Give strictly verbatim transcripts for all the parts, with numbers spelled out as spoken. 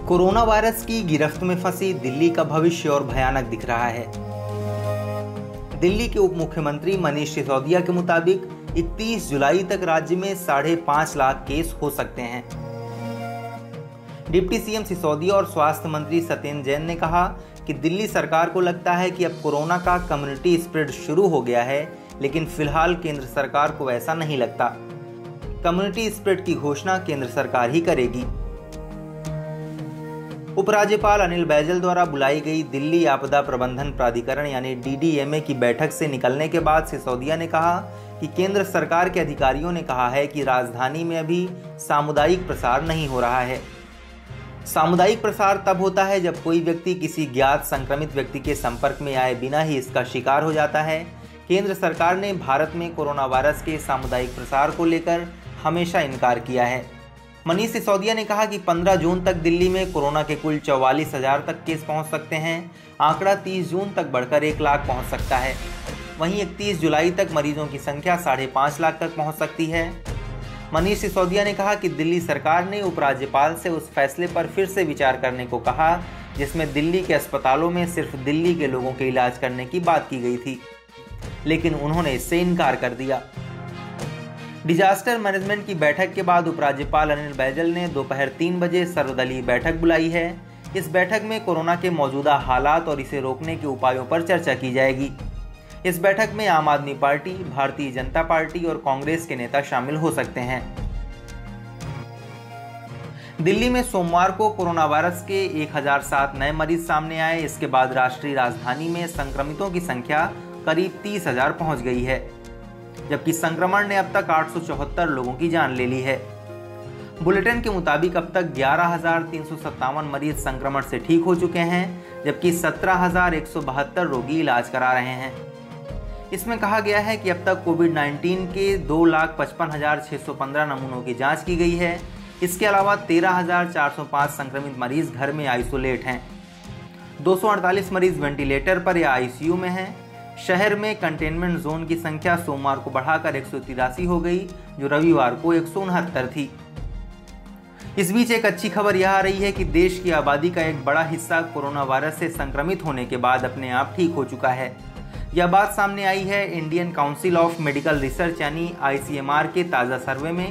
Corona virus की गिरफ्त में फंसी दिल्ली का भविष्य और भयानक दिख रहा है। दिल्ली के उप मुख्यमंत्री मनीष सिसोदिया के मुताबिक इकतीस जुलाई तक राज्य में साढ़े पांच लाख केस हो सकते हैं। डिप्टी सीएम सिसोदिया और स्वास्थ्य मंत्री सत्येंद्र जैन ने कहा कि दिल्ली सरकार को लगता है कि अब कोरोना का कम्युनिटी स्प्रेड शुरू हो गया है, लेकिन फिलहाल केंद्र सरकार को ऐसा नहीं लगता। कम्युनिटी स्प्रेड की घोषणा केंद्र सरकार ही करेगी। उपराज्यपाल अनिल बैजल द्वारा बुलाई गई दिल्ली आपदा प्रबंधन प्राधिकरण यानी डी डी एम ए की बैठक से निकलने के बाद सिसोदिया ने कहा कि केंद्र सरकार के अधिकारियों ने कहा है कि राजधानी में अभी सामुदायिक प्रसार नहीं हो रहा है। सामुदायिक प्रसार तब होता है जब कोई व्यक्ति किसी ज्ञात संक्रमित व्यक्ति के संपर्क में आए बिना ही इसका शिकार हो जाता है। केंद्र सरकार ने भारत में कोरोना वायरस के सामुदायिक प्रसार को लेकर हमेशा इनकार किया है। मनीष सिसोदिया ने कहा कि पंद्रह जून तक दिल्ली में कोरोना के कुल चौवालीस हजार तक केस पहुंच सकते हैं। आंकड़ा तीस जून तक बढ़कर एक लाख पहुंच सकता है। वहीं इकतीस जुलाई तक मरीजों की संख्या साढ़े पाँच लाख तक पहुंच सकती है। मनीष सिसोदिया ने कहा कि दिल्ली सरकार ने उपराज्यपाल से उस फैसले पर फिर से विचार करने को कहा जिसमें दिल्ली के अस्पतालों में सिर्फ दिल्ली के लोगों के इलाज करने की बात की गई थी, लेकिन उन्होंने इससे इनकार कर दिया। डिजास्टर मैनेजमेंट की बैठक के बाद उपराज्यपाल अनिल बैजल ने दोपहर तीन बजे सर्वदलीय बैठक बुलाई है। इस बैठक में कोरोना के मौजूदा हालात और इसे रोकने के उपायों पर चर्चा की जाएगी। इस बैठक में आम आदमी पार्टी, भारतीय जनता पार्टी और कांग्रेस के नेता शामिल हो सकते हैं। दिल्ली में सोमवार को कोरोना वायरस के एक हजार सात नए मरीज सामने आए। इसके बाद राष्ट्रीय राजधानी में संक्रमितों की संख्या करीब तीस हजार पहुंच गई है, जबकि संक्रमण ने अब तक आठ सौ चौहत्तर लोगों की जान ले ली है। बुलेटिन के मुताबिक अब तक ग्यारह हजार तीन सौ सत्तावन मरीज संक्रमण से ठीक हो चुके हैं, जबकि सत्रह हजार एक सौ बहत्तर रोगी इलाज करा रहे हैं। इसमें कहा गया है कि अब तक कोविड उन्नीस के दो लाख पचपन हजार छः सौ पंद्रह नमूनों की जांच की गई है। इसके अलावा तेरह हजार चार सौ पाँच संक्रमित मरीज घर में आइसोलेट हैं। दो सौ अड़तालीस मरीज वेंटिलेटर पर या आई सी यू में हैं। शहर में कंटेनमेंट जोन की संख्या सोमवार को बढ़ाकर एक सौ तिरासी हो गई, जो रविवार को एक सौ उनहत्तर थी। इस बीच एक अच्छी खबर यह आ रही है कि देश की आबादी का एक बड़ा हिस्सा कोरोना वायरस से संक्रमित होने के बाद अपने आप ठीक हो चुका है। यह बात सामने आई है Indian Council of Medical Research यानी आई सी एम आर के ताज़ा सर्वे में।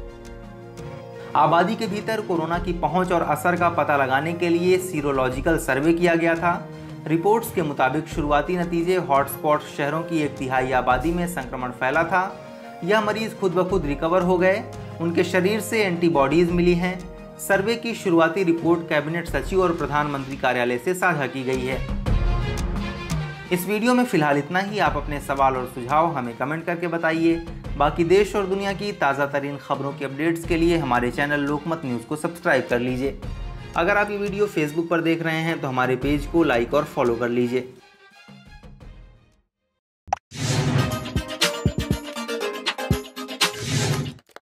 आबादी के भीतर कोरोना की पहुंच और असर का पता लगाने के लिए सीरोलॉजिकल सर्वे किया गया था। रिपोर्ट्स के मुताबिक शुरुआती नतीजे हॉटस्पॉट शहरों की एक तिहाई आबादी में संक्रमण फैला था। यह मरीज खुद ब खुद रिकवर हो गए, उनके शरीर से एंटीबॉडीज मिली हैं। सर्वे की शुरुआती रिपोर्ट कैबिनेट सचिव और प्रधानमंत्री कार्यालय से साझा की गई है। इस वीडियो में फिलहाल इतना ही। आप अपने सवाल और सुझाव हमें कमेंट करके बताइए। बाकी देश और दुनिया की ताज़ा तरीन खबरों के अपडेट्स के लिए हमारे चैनल लोकमत न्यूज़ को सब्सक्राइब कर लीजिए। अगर आप ये वीडियो फेसबुक पर देख रहे हैं तो हमारे पेज को लाइक और फॉलो कर लीजिए।